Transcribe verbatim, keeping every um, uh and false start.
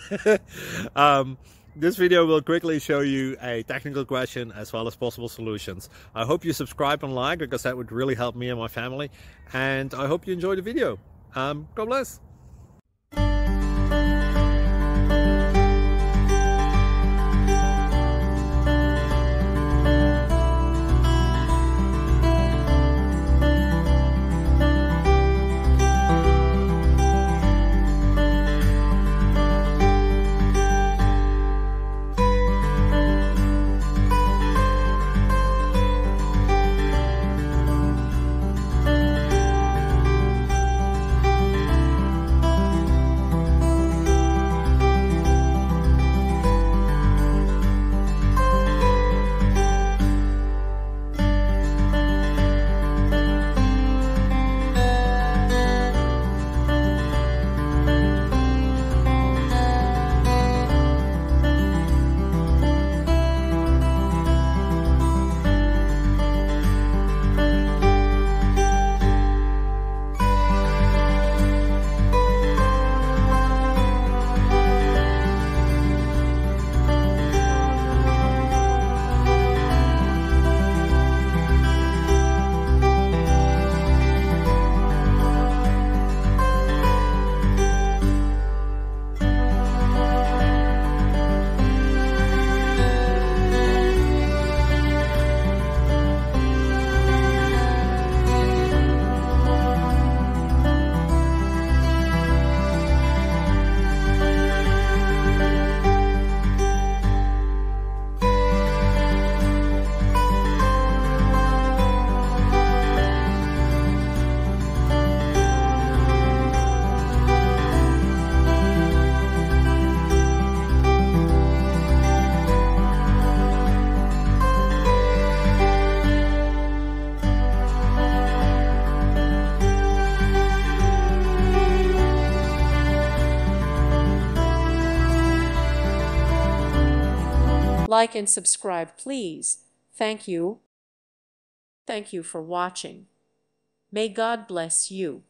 um, this video will quickly show you a technical question as well as possible solutions. I hope you subscribe and like, because that would really help me and my family. And I hope you enjoy the video. Um, God bless. Like and subscribe, please. Thank you. Thank you for watching. May God bless you.